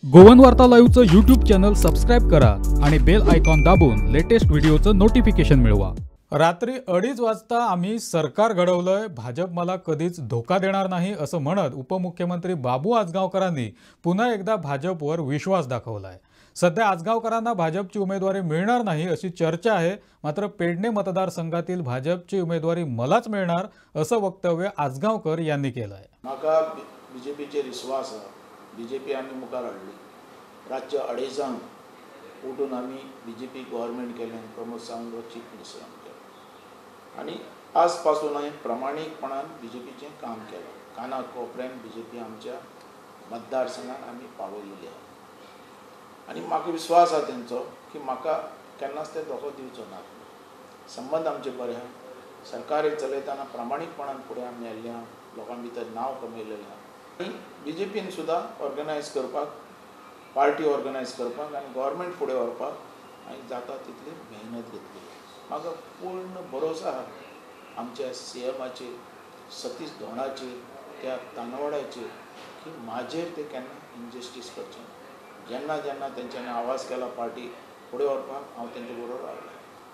Goan वार्ता लाईव्हचं YouTube channel subscribe करा आणि बेल आयकॉन दाबून लेटेस्ट व्हिडिओचं नोटिफिकेशन मिळवा। रात्री 2:30 वाजता आम्ही सरकार घडवलंय, भाजप मला कधीच धोका देणार नाही असं म्हणत उपमुख्यमंत्री बाबू आजगावकरांनी पुन्हा एकदा भाजपवर विश्वास दाखवलाय। सध्या आजगावकरांना भाजपची उमेदवारी मिळणार नाही अशी चर्चा आहे, मात्र पेडणे मतदारसंघातील भाजपची उमेदवारी मलाच मिळणार असं वक्तव्य आजगावकर यांनी केलंय। म्हाका बीजेपीचेर विश्वास आसा। बीजेपी आमी मुखार हाडली। रातचे 2:30 उठून आमी बीजेपी गव्हर्नमेंट केलें, प्रमोद सावंत चीफ मिनिस्टर केलो आनी आज पासून हांवें प्रामाणीकपणान बीजेपीचें काम केलां। काना कोपऱ्यान बीजेपी आमच्या मतदारसंघात आमी पावयलेली आहा आनी म्हाका विश्वास आसा तेंचो की म्हाका केन्नाच ते धोको दिवचो ना। संबंध आमचे बरे आहा। सरकार चलयतना प्रामाणीकपणान फुडें आमी आयिल्ले आहा, लोकां भितर नांव कमयलेलें आहा आनी बीजेपीन सुद्दां ऑर्गनायज करपाक, पार्टी ऑर्गनायज करपाक आनी गव्हर्नमेंट फुडें व्हरपाक हांवें जाता तितली मेहनत घेतली। म्हाका पूर्ण भरोसा आहा आमच्या सीएमाचेर, सतीश धोंडाचेर, त्या तानवाड्याचेर की म्हाजेर ते केन्ना इनजस्टीस करचे ना। जेन्ना जेन्ना तेंच्यांनी आवाज केला पार्टी फुडें व्हरपाक, हांव तेंचे बरोबर रावलो।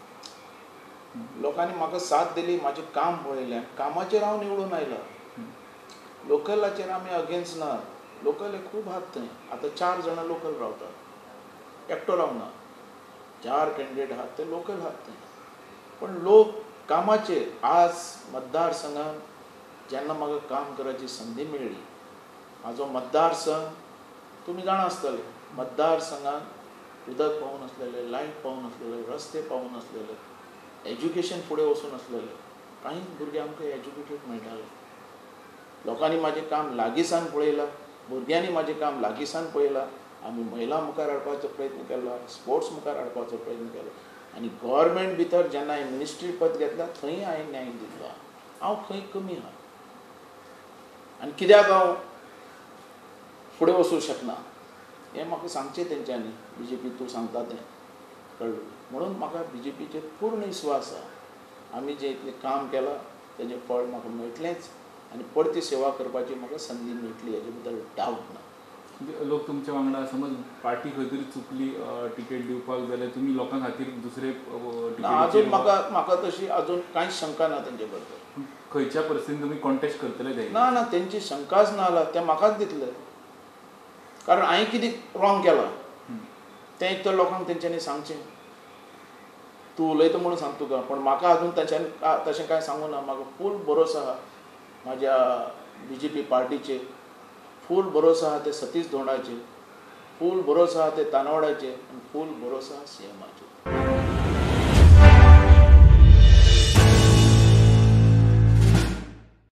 लोकांनी म्हाका साथ दिली, म्हाजें काम पळयलें, कामाचेर हांव निवडून आयला। लोकलाचेर आमी अगेन्स्ट ना। लोकल हे खूब आहात थंय। आतां 4 जाणां लोकल रावतात, एकटो रावना। 4 कॅन्डिडेट आहात ते लोकल आहात थंय। पण लोक कामाचेर आज मतदारसंघात जेन्ना म्हाका काम करपाची संदी मेळ्ळी, म्हाजो मतदारसंघ तुमी जाणा आसतले, मतदारसंघात उदक पावूं नासलेलें, लायट पावूं नासलेलें, रस्ते पावूं नासलेले, एज्युकेशन फुडें वचूं नासलेलें। कांय भुरगे आमकां एज्युकेटेड मेळटाले। लोकांनी म्हाजें काम लागींसान पळयलां, भुरग्यांनी म्हाजें काम लागींसान पळयलां। आमी महिला मुखार हाडपाचो प्रयत्न केलो, स्पोर्ट्स मुखार हाडपाचो प्रयत्न केलो आनी गव्हर्नमेंट भितर जेन्ना हांवें मिनिस्ट्री पद घेतला थंय हांवें न्याय दिलो। हांव खंय कमी आहा आनी कित्याक हांव फुडें वचूंक शकना हें म्हाका सांगचें तेंच्यांनी। बीजेपी तूं सांगता तें कळ्ळें। म्हणून म्हाका बीजेपीचेर पूर्ण विश्वास आहा। आमी जें इतलें काम केलां तेजें फळ म्हाका मेळटलेंच आनी परती सेवा करपाची म्हाका संदी मेळटली, हेजे भितर डावट ना। लोक तुमच्या वांगडा समज पार्टी खंय तरी चुकली टिकेट दिवपाक जाल्यार तुमी लोकां खातीर दुसरे अजून म्हाका तशी अजून कांयच शंका ना तेंचे बद्दल। खंयच्या परिस्थितीन तुमी कॉन्टेस्ट करतले ना ना, तेंची शंकाच ना। ते म्हाकाच दितले, कारण हांवें कितें रॉंग केलां तें एक तर लोकांक तेंच्यांनी सांगचें। तूं उलयता म्हणून सांग तुका, पण म्हाका अजून तशें कांय सांगूं ना। म्हाका फूल भरोसा आहा म्हाज्या बीजेपी पार्टीचेर, फूल भरोसा आहा ते सतीश धोंडाचेर, फूल भरोसा आहा ते तानवाड्याचेर आनी फूल भरोसा आहा सीएमाचेर।